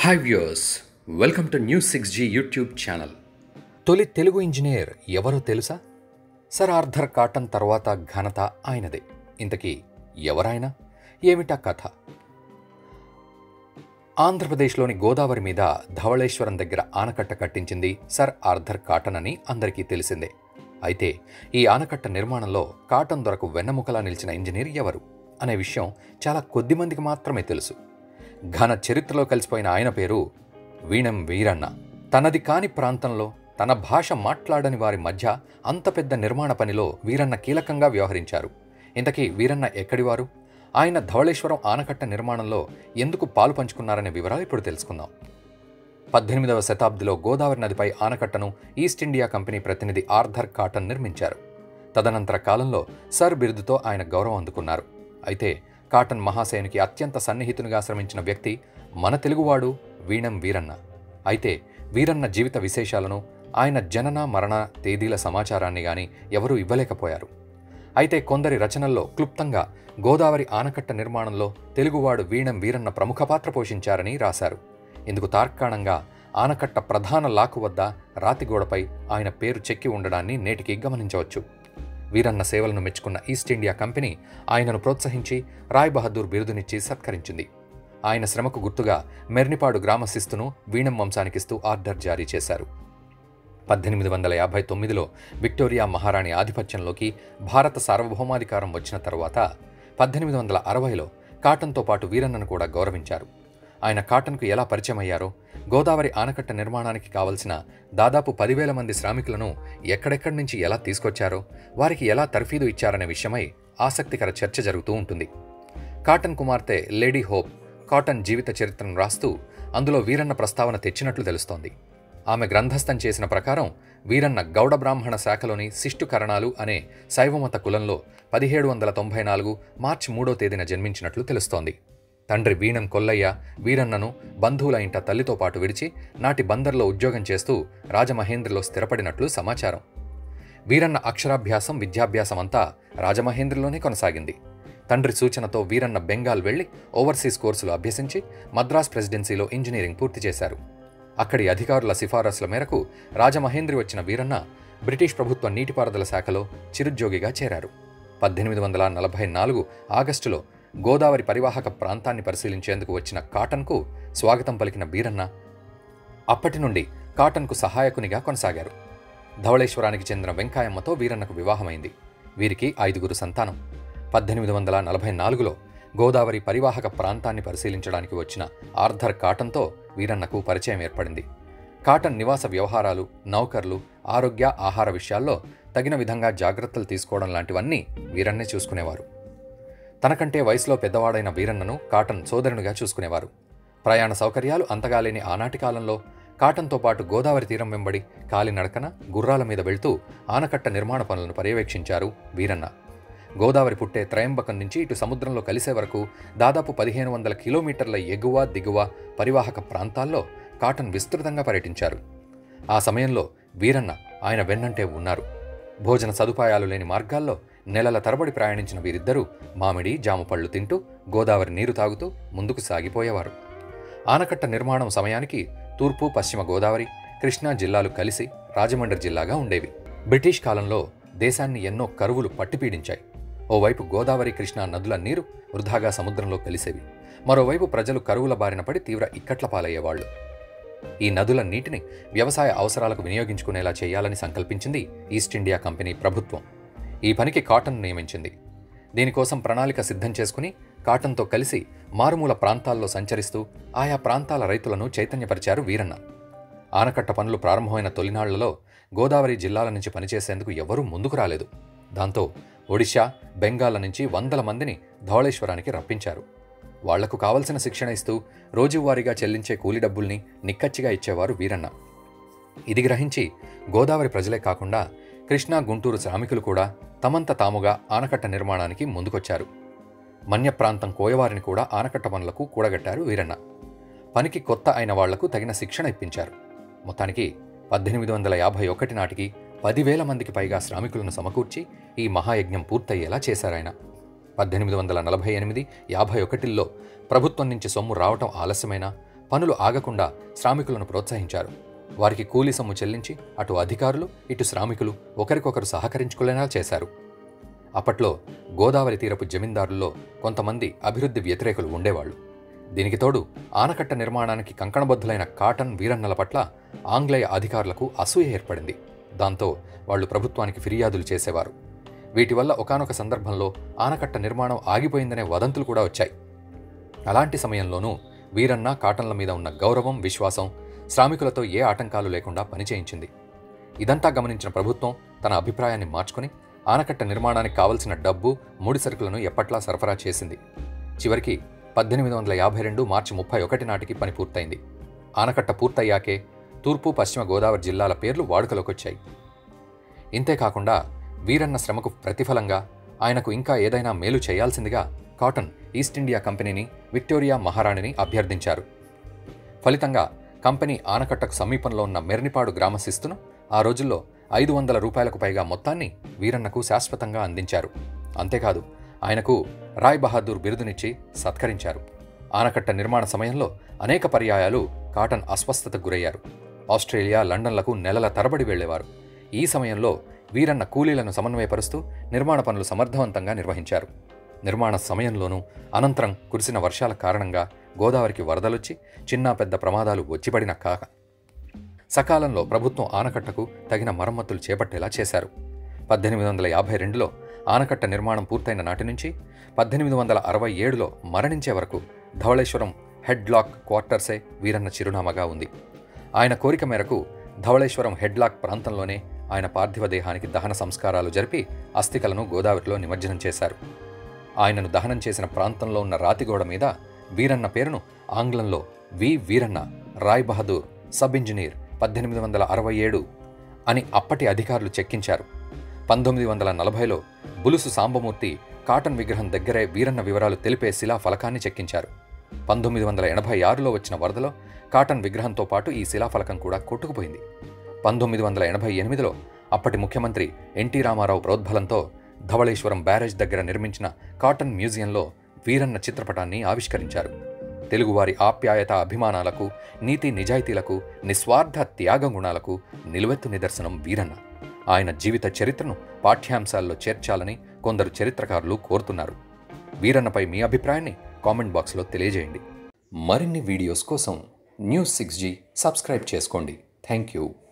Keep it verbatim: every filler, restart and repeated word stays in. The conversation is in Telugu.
Hi viewers, welcome to news six G YouTube channel. తొలి తెలుగు ఇంజనీర్ ఎవరో తెలుసా? సర్ ఆర్థర్ కాటన్ తర్వాత ఘనత ఆయనదే. ఇంతకీ ఎవరాయన, ఏమిటా కథ? ఆంధ్రప్రదేశ్లోని గోదావరి మీద ధవళేశ్వరం దగ్గర ఆనకట్ట కట్టించింది సర్ ఆర్థర్ కాటన్ అని అందరికీ తెలిసిందే. అయితే ఈ ఆనకట్ట నిర్మాణంలో కాటన్ దొరకు వెన్నెముకలా నిలిచిన ఇంజనీర్ ఎవరు అనే విషయం చాలా కొద్ది మందికి మాత్రమే తెలుసు. ఘన చరిత్రలో కలిసిపోయిన ఆయన పేరు వీణం వీరన్న. తనది కాని ప్రాంతంలో తన భాష మాట్లాడని వారి మధ్య అంత పెద్ద నిర్మాణ పనిలో వీరన్న కీలకంగా వ్యవహరించారు. ఇంతకీ వీరన్న ఎక్కడివారు? ఆయన ధవళేశ్వరం ఆనకట్ట నిర్మాణంలో ఎందుకు పాలు పంచుకున్నారనే వివరాలు ఇప్పుడు తెలుసుకుందాం. పద్దెనిమిదవ శతాబ్దిలో గోదావరి నదిపై ఆనకట్టను ఈస్ట్ ఇండియా కంపెనీ ప్రతినిధి ఆర్థర్ కాటన్ నిర్మించారు. తదనంతర కాలంలో సర్ బిరుదుతో ఆయన గౌరవం అందుకున్నారు. అయితే కాటన్ మహాశయునికి అత్యంత సన్నిహితునిగా శ్రమించిన వ్యక్తి మన తెలుగువాడు వీణం వీరన్న. అయితే వీరన్న జీవిత విశేషాలను, ఆయన జనన మరణ తేదీల సమాచారాన్ని గాని ఎవరూ ఇవ్వలేకపోయారు. అయితే కొందరి రచనల్లో క్లుప్తంగా గోదావరి ఆనకట్ట నిర్మాణంలో తెలుగువాడు వీణం వీరన్న ప్రముఖ పాత్ర పోషించారని రాశారు. ఇందుకు తార్కాణంగా ఆనకట్ట ప్రధాన లాకు వద్ద రాతిగోడపై ఆయన పేరు చెక్కి ఉండడాన్ని నేటికి గమనించవచ్చు. వీరన్న సేవలను మెచ్చుకున్న ఈస్ట్ ఇండియా కంపెనీ ఆయనను ప్రోత్సహించి రాయ్ బహదూర్ బిరుదునిచ్చి సత్కరించింది. ఆయన శ్రమకు గుర్తుగా మెర్నిపాడు గ్రామ శిస్తును వీణం వంశానికిస్తూ ఆర్డర్ జారీ చేశారు. పద్దెనిమిది వందల యాభై తొమ్మిదిలో విక్టోరియా మహారాణి ఆధిపత్యంలోకి భారత సార్వభౌమాధికారం వచ్చిన తరువాత పద్దెనిమిది వందల అరవైలో కాటన్తో పాటు వీరన్నను కూడా గౌరవించారు. ఆయన కాటన్కు ఎలా పరిచయం అయ్యారో, గోదావరి ఆనకట్ట నిర్మాణానికి కావలసిన దాదాపు పదివేల మంది శ్రామికులను ఎక్కడెక్కడి నుంచి ఎలా తీసుకొచ్చారో, వారికి ఎలా తర్ఫీదు ఇచ్చారనే విషయమై ఆసక్తికర చర్చ జరుగుతూ ఉంటుంది. కాటన్ కుమార్తె లేడీ హోప్ కాటన్ జీవిత చరిత్రను రాస్తూ అందులో వీరన్న ప్రస్తావన తెచ్చినట్లు తెలుస్తోంది. ఆమె గ్రంథస్థం చేసిన ప్రకారం వీరన్న గౌడ బ్రాహ్మణ శాఖలోని శిష్టుకరణాలు అనే శైవమత కులంలో పదిహేడు వందల తొంభై నాలుగు మార్చి మూడో తేదీన జన్మించినట్లు తెలుస్తోంది. తండ్రి వీణం కొల్లయ్య వీరన్నను బంధువుల ఇంట తల్లితో పాటు విడిచి నాటి బందర్లో ఉద్యోగం చేస్తూ రాజమహేంద్రలో స్థిరపడినట్లు సమాచారం. వీరన్న అక్షరాభ్యాసం, విద్యాభ్యాసం అంతా రాజమహేంద్రలోనే కొనసాగింది. తండ్రి సూచనతో వీరన్న బెంగాల్ వెళ్లి ఓవర్సీస్ కోర్సులు అభ్యసించి మద్రాస్ ప్రెసిడెన్సీలో ఇంజనీరింగ్ పూర్తి చేశారు. అక్కడి అధికారుల సిఫారసుల మేరకు రాజమహేంద్రి వచ్చిన వీరన్న బ్రిటిష్ ప్రభుత్వ నీటిపారుదల శాఖలో చిరుద్యోగిగా చేరారు. పద్దెనిమిది వందల నలభై నాలుగు ఆగస్టులో గోదావరి పరివాహక ప్రాంతాన్ని పరిశీలించేందుకు వచ్చిన కాటన్కు స్వాగతం పలికిన వీరన్న అప్పటి నుండి కాటన్కు సహాయకునిగా కొనసాగారు. ధవళేశ్వరానికి చెందిన వెంకాయమ్మతో వీరన్నకు వివాహమైంది. వీరికి ఐదుగురు సంతానం. పద్దెనిమిది వందల నలభై నాలుగులో గోదావరి పరివాహక ప్రాంతాన్ని పరిశీలించడానికి వచ్చిన ఆర్థర్ కాటన్తో వీరన్నకు పరిచయం ఏర్పడింది. కాటన్ నివాస వ్యవహారాలు, నౌకర్లు, ఆరోగ్య ఆహార విషయాల్లో తగిన విధంగా జాగ్రత్తలు తీసుకోవడం లాంటివన్నీ వీరన్నే చూసుకునేవారు. తనకంటే వయసులో పెద్దవాడైన వీరన్నను కాటన్ సోదరునిగా చూసుకునేవారు. ప్రయాణ సౌకర్యాలు అంతగా లేని ఆనాటి కాలంలో కాటన్తో పాటు గోదావరి తీరం వెంబడి కాలినడకన గుర్రాల మీద వెళ్తూ ఆనకట్ట నిర్మాణ పనులను పర్యవేక్షించారు వీరన్న. గోదావరి పుట్టే త్రయంబకం నుంచి ఇటు సముద్రంలో కలిసే వరకు దాదాపు పదిహేను వందల కిలోమీటర్ల ఎగువ దిగువ పరివాహక ప్రాంతాల్లో కాటన్ విస్తృతంగా పర్యటించారు. ఆ సమయంలో వీరన్న ఆయన వెన్నంటే ఉన్నారు. భోజన సదుపాయాలు లేని మార్గాల్లో నెలల తరబడి ప్రయాణించిన వీరిద్దరూ మామిడి, జామ పళ్ళు తింటూ గోదావరి నీరు తాగుతూ ముందుకు సాగిపోయేవారు. ఆనకట్ట నిర్మాణం సమయానికి తూర్పు, పశ్చిమ గోదావరి, కృష్ణా జిల్లాలు కలిసి రాజమండ్రి జిల్లాగా ఉండేవి. బ్రిటిష్ కాలంలో దేశాన్ని ఎన్నో కరువులు పట్టిపీడించాయి. ఓవైపు గోదావరి, కృష్ణా నదుల నీరు వృధాగా సముద్రంలో కలిసేవి. మరోవైపు ప్రజలు కరువుల బారిన పడి తీవ్ర ఇక్కట్ల పాలయ్యేవాళ్లు. ఈ నదుల నీటిని వ్యవసాయ అవసరాలకు వినియోగించుకునేలా చేయాలని సంకల్పించింది ఈస్ట్ ఇండియా కంపెనీ ప్రభుత్వం. ఈ పనికి కాటన్ నియమించింది. దీనికోసం ప్రణాళిక సిద్ధం చేసుకుని కాటన్తో కలిసి మారుమూల ప్రాంతాల్లో సంచరిస్తూ ఆయా ప్రాంతాల రైతులను చైతన్యపరిచారు వీరన్న. ఆనకట్ట పనులు ప్రారంభమైన తొలినాళ్లలో గోదావరి జిల్లాల నుంచి పనిచేసేందుకు ఎవరూ ముందుకు రాలేదు. దాంతో ఒడిశా, బెంగాల్ నుంచి వందల మందిని ధవళేశ్వరానికి రప్పించారు. వాళ్లకు కావలసిన శిక్షణ ఇస్తూ రోజువారీగా చెల్లించే కూలి డబ్బుల్ని నిక్కచ్చిగా ఇచ్చేవారు వీరన్న. ఇది గ్రహించి గోదావరి ప్రజలే కాకుండా కృష్ణా, గుంటూరు శ్రామికులు కూడా తమంత తాముగా ఆనకట్ట నిర్మాణానికి ముందుకొచ్చారు. మన్య ప్రాంతం కోయవారిని కూడా ఆనకట్ట పనులకు కూడగట్టారు వీరన్న. పనికి కొత్త అయిన వాళ్లకు తగిన శిక్షణ ఇప్పించారు. మొత్తానికి పద్దెనిమిది వందల యాభై ఒకటి నాటికి పదివేల మందికి పైగా శ్రామికులను సమకూర్చి ఈ మహాయజ్ఞం పూర్తయ్యేలా చేశారాయన. పద్దెనిమిది వందల నలభై ఎనిమిది యాభై ఒకటిల్లో ప్రభుత్వం నుంచి సొమ్ము రావటం ఆలస్యమైనా పనులు ఆగకుండా శ్రామికులను ప్రోత్సహించారు. వారికి కూలీ సొమ్ము చెల్లించి అటు అధికారులు ఇటు శ్రామికులు ఒకరికొకరు సహకరించుకునేలా చేశారు. అప్పట్లో గోదావరి తీరపు జమీందారుల్లో కొంతమంది అభివృద్ధి వ్యతిరేకులు ఉండేవాళ్లు. దీనికి తోడు ఆనకట్ట నిర్మాణానికి కంకణబద్ధులైన కాటన్ వీరన్నల పట్ల ఆంగ్లేయ అధికారులకు అసూయ ఏర్పడింది. దాంతో వాళ్లు ప్రభుత్వానికి ఫిర్యాదులు చేసేవారు. వీటి వల్ల ఒకానొక సందర్భంలో ఆనకట్ట నిర్మాణం ఆగిపోయిందనే వదంతులు కూడా వచ్చాయి. అలాంటి సమయంలోనూ వీరన్న కాటన్ల మీద ఉన్న గౌరవం, విశ్వాసం శ్రామికులతో ఏ ఆటంకాలు లేకుండా పనిచేయించింది. ఇదంతా గమనించిన ప్రభుత్వం తన అభిప్రాయాన్ని మార్చుకుని ఆనకట్ట నిర్మాణానికి కావలసిన డబ్బు, ముడి సరుకులను ఎప్పట్లా సరఫరా చేసింది. చివరికి పద్దెనిమిది వందల యాభై రెండు మార్చి ముప్పై ఒకటి నాటికి పని పూర్తయింది. ఆనకట్ట పూర్తయ్యాకే తూర్పు, పశ్చిమ గోదావరి జిల్లాల పేర్లు వాడుకలోకొచ్చాయి. ఇంతేకాకుండా వీరన్న శ్రమకు ప్రతిఫలంగా ఆయనకు ఇంకా ఏదైనా మేలు చేయాల్సిందిగా కాటన్ ఈస్ట్ ఇండియా కంపెనీని, విక్టోరియా మహారాణిని అభ్యర్థించారు. ఫలితంగా కంపెనీ ఆనకట్టకు సమీపంలో ఉన్న మెర్నిపాడు గ్రామ శిస్తును ఆ రోజుల్లో ఐదు వందల రూపాయలకు పైగా మొత్తాన్ని వీరన్నకు శాశ్వతంగా అందించారు. అంతేకాదు ఆయనకు రాయ్ బహదూర్ బిరుదునిచ్చి సత్కరించారు. ఆనకట్ట నిర్మాణ సమయంలో అనేక పర్యాయాలు కాటన్ అస్వస్థతకు గురయ్యారు. ఆస్ట్రేలియా, లండన్లకు నెలల తరబడి వెళ్లేవారు. ఈ సమయంలో వీరన్న కూలీలను సమన్వయపరుస్తూ నిర్మాణ పనులు సమర్థవంతంగా నిర్వహించారు. నిర్మాణ సమయంలోనూ అనంతరం కురిసిన వర్షాల కారణంగా గోదావరికి వరదలొచ్చి చిన్న పెద్ద ప్రమాదాలు వచ్చిపడిన కాక సకాలంలో ప్రభుత్వం ఆనకట్టకు తగిన మరమ్మతులు చేపట్టేలా చేశారు. పద్దెనిమిది వందల యాభై రెండులో ఆనకట్ట నిర్మాణం పూర్తయిన నాటి నుంచి పద్దెనిమిది వందల అరవై ఏడులో మరణించే వరకు ధవళేశ్వరం హెడ్లాక్ క్వార్టర్సే వీరన్న చిరునామాగా ఉంది. ఆయన కోరిక మేరకు ధవళేశ్వరం హెడ్లాక్ ప్రాంతంలోనే ఆయన పార్థివ దేహానికి దహన సంస్కారాలు జరిపి అస్థికలను గోదావరిలో నిమజ్జనం చేశారు. ఆయనను దహనం చేసిన ప్రాంతంలో ఉన్న రాతిగోడ మీద వీరన్న పేరును ఆంగ్లంలో V Veeranna, Rai Bahadur, sub engineer, పద్దెనిమిది వందల అరవై ఏడు అని అప్పటి అధికారులు చెక్కించారు. పంతొమ్మిది వందల నలభైలో బులుసు సాంబమూర్తి కాటన్ విగ్రహం దగ్గరే వీరన్న వివరాలు తెలిపే శిలా ఫలకాన్ని చెక్కించారు. పంతొమ్మిది వందల ఎనభై ఆరులో వచ్చిన వరదలో కాటన్ విగ్రహంతో పాటు ఈ శిలాఫలకం కూడా కొట్టుకుపోయింది. పంతొమ్మిది వందల ఎనభై ఎనిమిదిలో అప్పటి ముఖ్యమంత్రి ఎన్టీ రామారావు ప్రోద్బలంతో ధవళేశ్వరం బ్యారేజ్ దగ్గర నిర్మించిన కాటన్ మ్యూజియంలో వీరన్న చిత్రపటాన్ని ఆవిష్కరించారు. తెలుగువారి ఆప్యాయత, అభిమానాలకు, నీతి నిజాయితీలకు, నిస్వార్థ త్యాగ గుణాలకు నిలువెత్తు నిదర్శనం వీరన్న. ఆయన జీవిత చరిత్రను పాఠ్యాంశాల్లో చేర్చాలని కొందరు చరిత్రకారులు కోరుతున్నారు. వీరన్నపై మీ అభిప్రాయాన్ని కామెంట్ బాక్స్లో తెలియజేయండి. మరిన్ని వీడియోస్ కోసం న్యూస్ సిక్స్ జీ సబ్స్క్రైబ్ చేసుకోండి. Thank you.